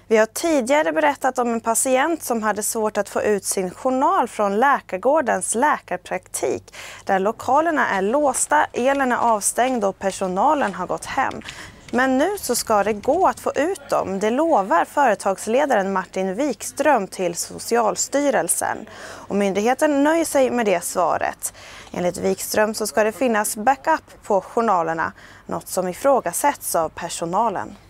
Vi har tidigare berättat om en patient som hade svårt att få ut sin journal från Läkargårdens läkarpraktik, där lokalerna är låsta, elen är avstängd och personalen har gått hem. Men nu så ska det gå att få ut dem, det lovar företagsledaren Martin Wikström till Socialstyrelsen. Och myndigheten nöjer sig med det svaret. Enligt Wikström så ska det finnas backup på journalerna, något som ifrågasätts av personalen.